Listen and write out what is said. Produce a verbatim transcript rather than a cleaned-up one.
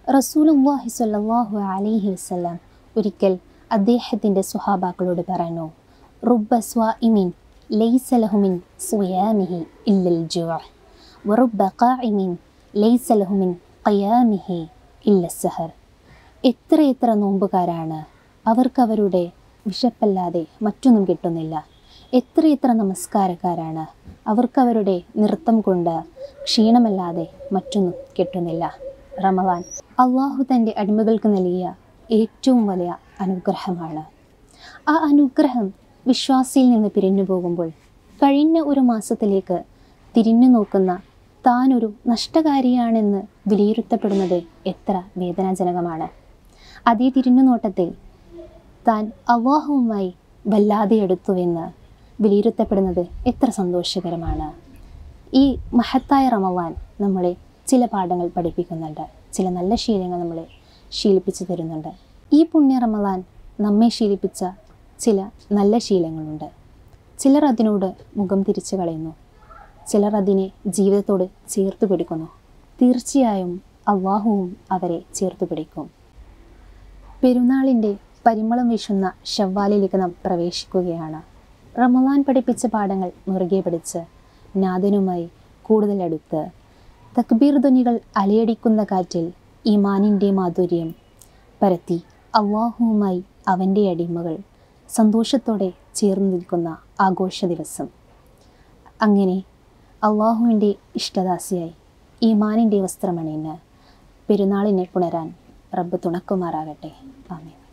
റസൂലുള്ളാഹി സ്വല്ലല്ലാഹു അലൈഹി വസല്ലം ഒരിക്കൽ അദ്ദേഹത്തിൻ്റെ സ്വഹാബാക്കളോട് പറഞ്ഞു, റുബ്ബ സ്വാഇമിൻ ലൈസ ലഹു മിൻ സിയാമിഹി ഇല്ലൽ ജുഅ വറുബ്ബ ഖാഇമിൻ ലൈസ ലഹു മിൻ ഖിയാമിഹി ഇല്ലസ് സഹർ. എത്രയെത്ര നോമ്പുകാരാണ്, അവർക്കവരുടെ വിശപ്പല്ലാതെ മറ്റൊന്നും കിട്ടുന്നില്ല. എത്രയെത്ര നമസ്കാരക്കാരാണ്, അവർക്കവരുടെ നൃത്തം കൊണ്ട് ക്ഷീണമല്ലാതെ മറ്റൊന്നും കിട്ടുന്നില്ല. റമദാൻ അള്ളാഹു തൻ്റെ അടിമകൾക്ക് നൽകിയ ഏറ്റവും വലിയ അനുഗ്രഹമാണ്. ആ അനുഗ്രഹം വിശ്വാസിയിൽ നിന്ന് പിരിഞ്ഞു പോകുമ്പോൾ കഴിഞ്ഞ ഒരു മാസത്തിലേക്ക് തിരിഞ്ഞു നോക്കുന്ന താനൊരു നഷ്ടകാരിയാണെന്ന് വിലയിരുത്തപ്പെടുന്നത് എത്ര വേദനാജനകമാണ്. അതേ തിരിഞ്ഞുനോട്ടത്തിൽ താൻ അള്ളാഹുവുമായി വല്ലാതെ എടുത്തുവെന്ന് വിലയിരുത്തപ്പെടുന്നത് എത്ര സന്തോഷകരമാണ്. ഈ മഹത്തായ റമദാൻ നമ്മളെ ചില പാഠങ്ങൾ പഠിപ്പിക്കുന്നുണ്ട്, ചില നല്ല ശീലങ്ങൾ നമ്മളെ ശീലിപ്പിച്ചു തരുന്നുണ്ട്. ഈ പുണ്യ റമദാൻ നമ്മെ ശീലിപ്പിച്ച ചില നല്ല ശീലങ്ങളുണ്ട്. ചിലർ അതിനോട് മുഖം തിരിച്ചു കളയുന്നു, ചിലർ അതിനെ ജീവിതത്തോട് ചേർത്ത് പിടിക്കുന്നു. തീർച്ചയായും അള്ളാഹുവും അവരെ ചേർത്ത് പിടിക്കും. പെരുന്നാളിൻ്റെ പരിമളം വീശുന്ന ശവ്വാലിലേക്ക് നാം പ്രവേശിക്കുകയാണ്. റമദാൻ പഠിപ്പിച്ച പാഠങ്ങൾ മുറുകെ പിടിച്ച് നാഥനുമായി കൂടുതൽ അടുത്ത് തക്ബീർ ധ്വനികൾ അലയടിക്കുന്ന കാറ്റിൽ ഈമാനിൻ്റെ മാധുര്യം പരത്തി അള്ളാഹുവുമായി അവൻ്റെ അടിമകൾ സന്തോഷത്തോടെ ചേർന്ന് നിൽക്കുന്ന ആഘോഷ ദിവസം. അങ്ങനെ അള്ളാഹുവിൻ്റെ ഇഷ്ടദാസിയായി ഈമാനിൻ്റെ വസ്ത്രമണിഞ്ഞ് പെരുന്നാളിനെ പുണരാൻ റബ്ബ് തുണക്കുമാറാകട്ടെ. ആമീൻ.